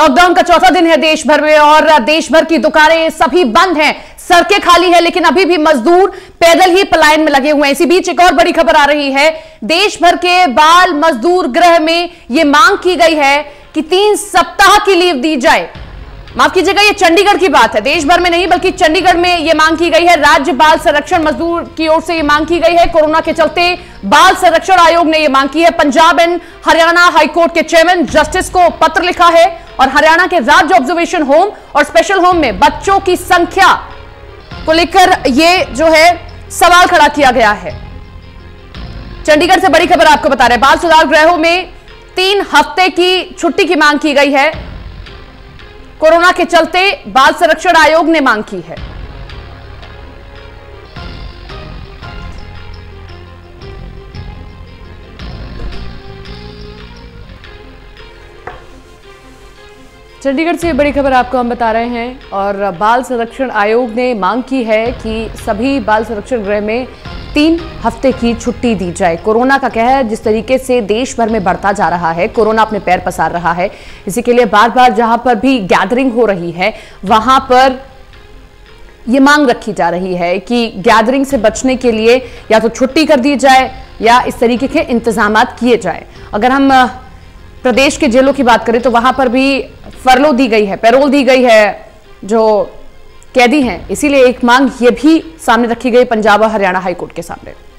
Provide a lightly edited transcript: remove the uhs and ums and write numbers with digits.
Lockdown का चौथा दिन है देश भर में और देश भर की दुकानें सभी बंद हैं, सड़कें खाली हैं, लेकिन अभी भी मजदूर पैदल ही पलायन में लगे हुए हैं। इसी बीच एक और बड़ी खबर आ रही है। देश भर के बाल मजदूर गृह में यह मांग की गई है कि 3 सप्ताह की लीव दी जाए। माफ कीजिएगा, ये चंडीगढ़ की बात है, देश भर में नहीं बल्कि चंडीगढ़ में यह मांग की गई है। राज्य बाल संरक्षण मजदूर की ओर से यह मांग की गई है। कोरोना के चलते बाल संरक्षण आयोग ने यह मांग की है। पंजाब एंड हरियाणा हाईकोर्ट के चेयरमैन जस्टिस को पत्र लिखा है और हरियाणा के राज्य ऑब्जर्वेशन होम और स्पेशल होम में बच्चों की संख्या को लेकर यह जो है सवाल खड़ा किया गया है। चंडीगढ़ से बड़ी खबर आपको बता रहे हैं। बाल सुधार गृहों में 3 हफ्ते की छुट्टी की मांग की गई है। कोरोना के चलते बाल संरक्षण आयोग ने मांग की है। चंडीगढ़ से बड़ी खबर आपको हम बता रहे हैं और बाल संरक्षण आयोग ने मांग की है कि सभी बाल संरक्षण गृह में 3 हफ्ते की छुट्टी दी जाए। कोरोना का कहर जिस तरीके से देश भर में बढ़ता जा रहा है, कोरोना अपने पैर पसार रहा है, इसी के लिए बार बार जहां पर भी गैदरिंग हो रही है वहां पर यह मांग रखी जा रही है कि गैदरिंग से बचने के लिए या तो छुट्टी कर दी जाए या इस तरीके के इंतजाम किए जाए। अगर हम प्रदेश के जेलों की बात करें तो वहां पर भी फरलो दी गई है, पैरोल दी गई है जो कैदी हैं। इसीलिए एक मांग ये भी सामने रखी गई पंजाब और हरियाणा हाईकोर्ट के सामने।